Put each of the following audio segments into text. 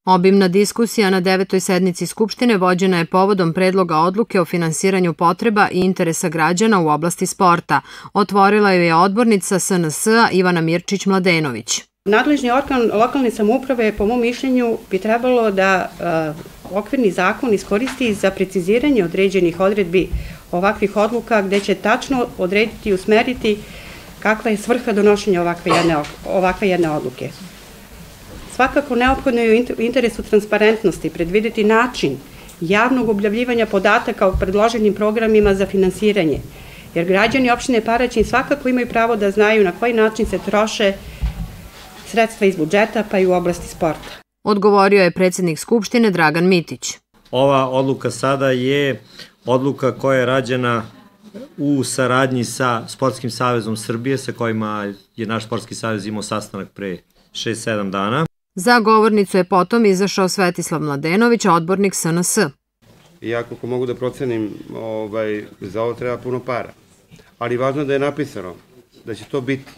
Obimna diskusija na 9. sednici Skupštine vođena je povodom predloga odluke o finansiranju potreba i interesa građana u oblasti sporta. Otvorila je odbornica SNS-a Ivana Mirčić-Mladenović. Nadležni organ lokalne samouprave, po mom mišljenju, bi trebalo da okvirni zakon iskoristi za preciziranje određenih odredbi ovakvih odluka, gde će tačno odrediti i usmeriti kakva je svrha donošenja ovakve jedne odluke. Svakako neophodno je u interesu transparentnosti predvideti način javnog objavljivanja podataka o predloženim programima za finansiranje, jer građani opštine Paraćin svakako imaju pravo da znaju na koji način se troše sredstva iz budžeta, pa i u oblasti sporta. Odgovorio je predsjednik Skupštine Dragan Mitić. Ova odluka sada je odluka koja je rađena u saradnji sa Sportskim savezom Srbije, sa kojima je naš Sportski savez imao sastanak pre 6-7 dana. Za govornicu je potom izašao Svetislav Mladenović, odbornik SNS. Ja kako mogu da procenim, za ovo treba puno para, ali važno da je napisano da će to biti.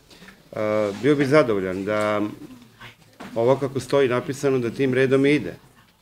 Bio bih zadovoljan da ovo kako stoji napisano da tim redom ide.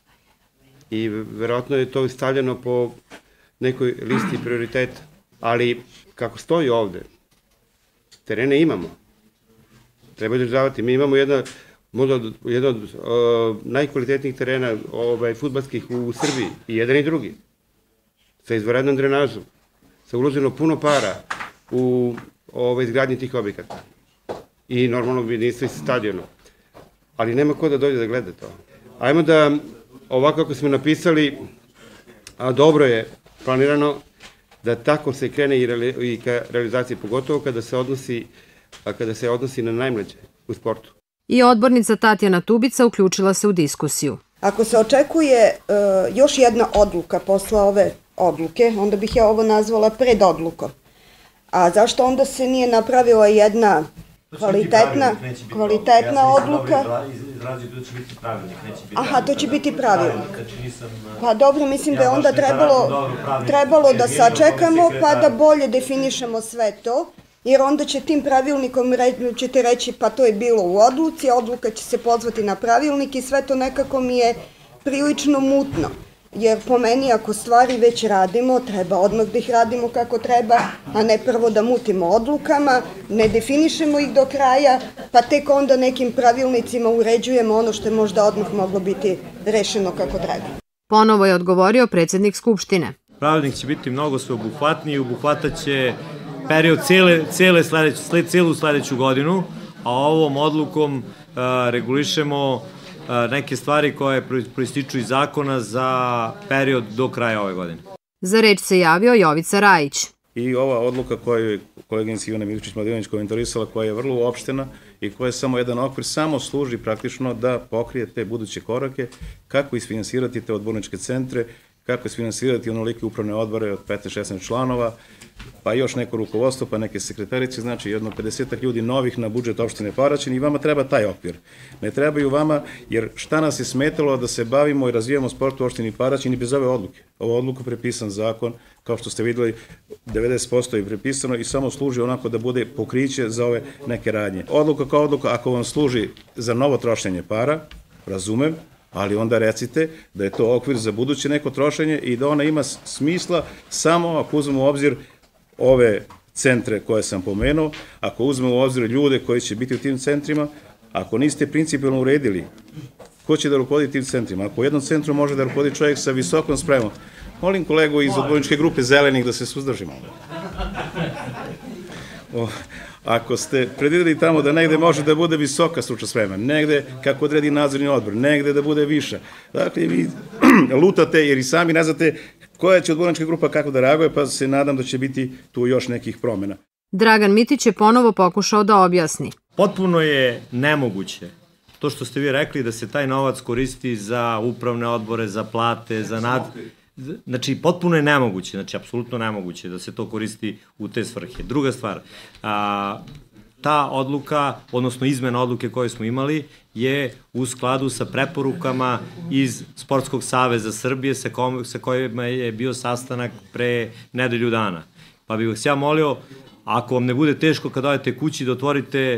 I verovatno je to stavljeno po nekoj listi prioriteta. Ali kako stoji ovde, terene imamo. Treba održavati. Mi imamo možda jedan od najkvalitetnijih terena fudbalskih u Srbiji, i jedan i drugi, sa izvanrednom drenažom, sa uloženo puno para u izgradnji tih objekata. I normalno bi jedinstvo i stadionu. Ali nema ko da dođe da gleda to. Ajmo da, ovako kako smo napisali, a dobro je planirano, da tako se krene i ka realizaciji, pogotovo kada se odnosi na najmlađe u sportu. I odbornica Tatjana Tubica uključila se u diskusiju. Ako se očekuje još jedna odluka posle ove odluke, onda bih ja ovo nazvala predodlukom. A zašto onda se nije napravila jedna kvalitetna odluka? Ja sam izrazio da će biti pravilnik, neće biti... Aha, to će biti pravilnik. Pa dobro, mislim da je onda trebalo da sačekamo pa da bolje definišemo sve to, jer onda će tim pravilnikom ćete reći pa to je bilo u odluci, odluka će se pozvati na pravilnik i sve to nekako mi je prilično mutno. Jer po meni ako stvari već radimo, treba odmah da ih radimo kako treba, a ne prvo da mutimo odlukama, ne definišemo ih do kraja, pa tek onda nekim pravilnicima uređujemo ono što je možda odmah moglo biti rešeno kako treba. Ponovo je odgovorio predsjednik Skupštine. Pravilnik će biti mnogo sveobuhvatniji, obuhvataće period celu sledeću godinu, a ovom odlukom regulišemo neke stvari koje proističu iz zakona za period do kraja ove godine. Za reč se javio Jovica Rajić. I ova odluka koju je koleginica Ivana Mirčić-Mladenović komentarisala, koja je vrlo uopštena i koja je samo jedan okvir, samo služi praktično da pokrije te buduće korake, kako isfinansirati te odborničke centre, kako isfinansirati onolike upravne odbore od 15-16 članova, pa još neko rukovodstvo, pa neke sekretarice, znači jedno 50 ljudi novih na budžet opštine Paraćin, i vama treba taj okvir. Ne trebaju vama, jer šta nas je smetalo da se bavimo i razvijamo sport u opštini Paraćin i bez ove odluke. Ovo odluku prepisan zakon, kao što ste videli, 90% je prepisano i samo služi onako da bude pokriće za ove neke radnje. Odluka kao odluka, ako vam služi za novo trošenje para, razumem, ali onda recite da je to okvir za buduće neko trošenje i da ona ima smisla samo ako uzmemo u obzir ove centre koje sam pomenuo, ako uzmemo u obzir ljude koji će biti u tim centrima, ako niste principijalno uredili ko će da rukovodi tim centrima, ako u jednom centru može da rukovodi čovjek sa visokom spremom, molim kolegu iz odborničke grupe Zelenih da se suzdržimo. Ako ste predvideli tamo da negde može da bude visoka stručna sprema, negde kako odredi nadzorni odbor, negde da bude viša, dakle vi lutate jer i sami ne znate koja će odbornička grupa kako da reaguje, pa se nadam da će biti tu još nekih promjena. Dragan Mitić je ponovo pokušao da objasni. Potpuno je nemoguće to što ste vi rekli da se taj novac koristi za upravne odbore, za plate, za Znači, potpuno je nemoguće, znači, apsolutno nemoguće da se to koristi u te svrhe. Druga stvar, ta odluka, odnosno izmena odluke koje smo imali, je u skladu sa preporukama iz Sportskog saveza Srbije sa kojima je bio sastanak pre nedelju dana. Pa bih vas ja molio, ako vam ne bude teško kad odete kući da otvorite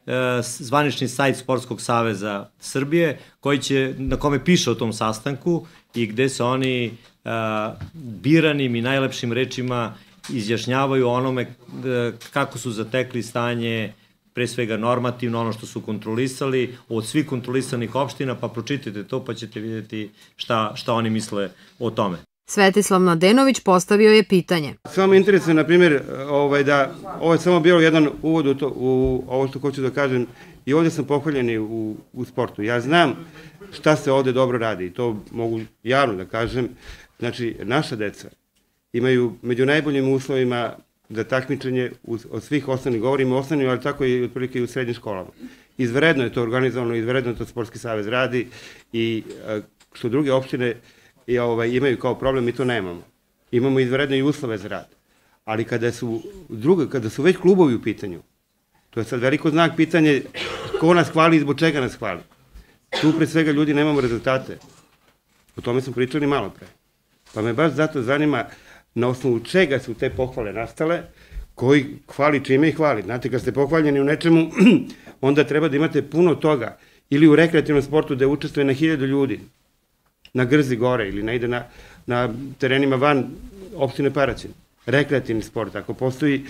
zvanični sajt Sportskog saveza Srbije, na kome piše o tom sastanku i gde se oni biranim i najlepšim rečima izjašnjavaju onome kako su zatekli stanje, pre svega normativno, ono što su kontrolisali od svih kontrolisanih opština, pa pročitajte to pa ćete vidjeti šta oni misle o tome. Svetislav Mladenović postavio je pitanje. Samo me interesuje, na primjer, da ovo je samo bilo jedan uvod u ovo što hoću da kažem, i ovde sam pohvaljen u sportu. Ja znam šta se ovde dobro radi i to mogu javno da kažem. Znači, naša deca imaju među najboljim uslovima za takmičenje od svih osnovnih, govorimo o osnovnim, ali tako i otprilike i u srednjim školama. Izvredno je to organizovano, izvredno je to Sportski savez radi i što druge opštine imaju kao problem, mi to nemamo. Imamo izvredne i uslove za rad. Ali kada su već klubovi u pitanju, to je sad veliko znak pitanje ko nas hvali i zbog čega nas hvali. Tu pre svega ljudi nemamo rezultate. O tome smo pričali malo pre. Pa me baš zato zanima na osnovu čega su te pohvale nastale, koji hvali čime ih hvali. Znate, kad ste pohvaljeni u nečemu, onda treba da imate puno toga. Ili u rekreativnom sportu da učestvuje na 1000 ljudi, na Grzi gore ili ne ide na terenima van opštine Paraćin. Rekreativni sport, ako postoji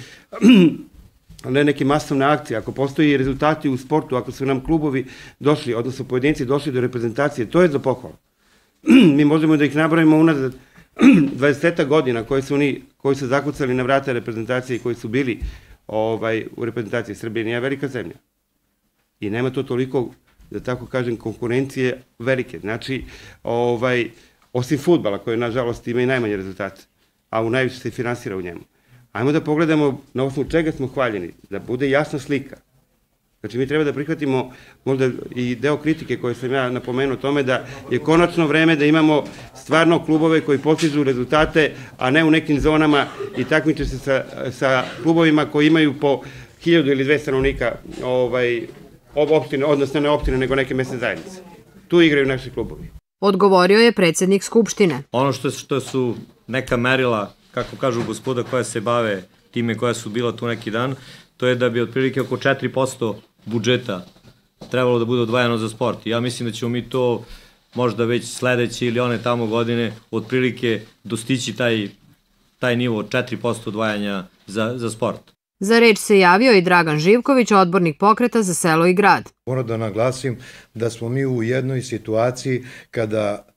ne neke masovne akcije, ako postoji rezultati u sportu, ako su nam klubovi došli, odnosno pojedinci došli do reprezentacije, to je za pohvalu. Mi možemo da ih nabrojimo unazad 20 godina koji su zakucali na vrata reprezentacije i koji su bili u reprezentaciji Srbije. Nije velika zemlja. I nema to toliko, da tako kažem, konkurencije velike. Znači, osim fudbala, koji nažalost ima i najmanje rezultate, a u najviše se finansira u njemu. Ajmo da pogledamo na osnovu čega smo hvaljeni, da bude jasna slika. Znači, mi treba da prihvatimo možda i deo kritike koje sam ja napomenuo tome da je konačno vreme da imamo stvarno klubove koji postižu rezultate, a ne u nekim zonama i takmiče se sa klubovima koji imaju po 1000 ili 200 stanovnika opštine, odnosno ne opštine, nego neke mesne zajednice. Tu igraju naši klubovi. Odgovorio je predsednik Skupštine. Ono što su neka merila, kako kažu gospoda koja se bave time koja su bila tu neki dan, to je da bi otprilike oko 4% budžeta trebalo da bude odvajano za sport. Ja mislim da ćemo mi to možda već sledeće ili one tamo godine otprilike dostići taj nivo 4% odvajanja za sport. Za reč se javio i Dragan Živković, odbornik Pokreta za selo i grad. Moram da naglasim da smo mi u jednoj situaciji kada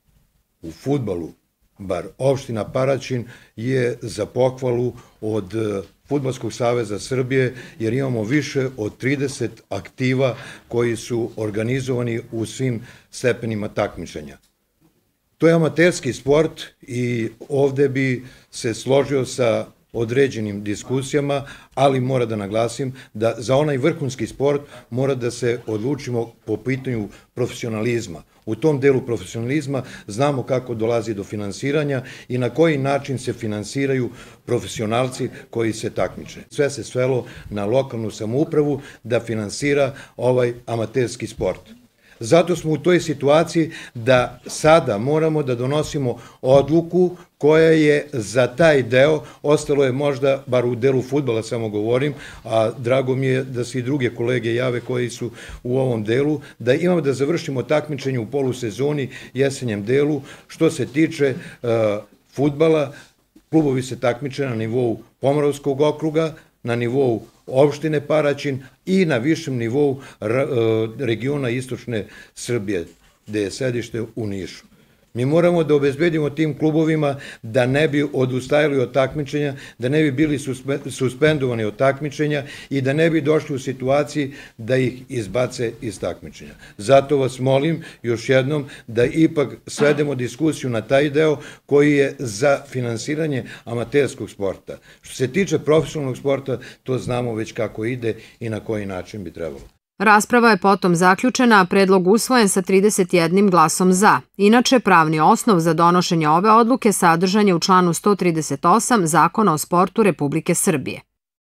u fudbalu, bar opština Paraćin, je za pohvalu od Fudbalskog saveza Srbije, jer imamo više od 30 aktiva koji su organizovani u svim stepenima takmičenja. To je amaterski sport i ovde bi se složio sa određenim diskusijama, ali mora da naglasim da za onaj vrhunski sport mora da se odlučimo po pitanju profesionalizma. U tom delu profesionalizma znamo kako dolazi do finansiranja i na koji način se finansiraju profesionalci koji se takmiče. Sve se svelo na lokalnu samoupravu da finansira ovaj amaterski sport. Zato smo u toj situaciji da sada moramo da donosimo odluku koja je za taj deo, ostalo je možda, bar u delu fudbala samo govorim, a drago mi je da se i druge kolege jave koji su u ovom delu, da imamo da završimo takmičenje u polusezoni, jesenjem delu. Što se tiče fudbala, klubovi se takmiče na nivou Pomoravskog okruga, na nivou opštine Paraćin i na višem nivou regiona istočne Srbije, gde je sedište u Nišu. Mi moramo da obezbedimo tim klubovima da ne bi odustajali od takmičenja, da ne bi bili suspendovani od takmičenja i da ne bi došli u situaciji da ih izbace iz takmičenja. Zato vas molim još jednom da ipak svedemo diskusiju na taj deo koji je za finansiranje amaterskog sporta. Što se tiče profesionalnog sporta, to znamo već kako ide i na koji način bi trebalo. Rasprava je potom zaključena, a predlog usvojen sa 31 glasom za. Inače, pravni osnov za donošenje ove odluke sadržan je u članu 138 Zakona o sportu Republike Srbije.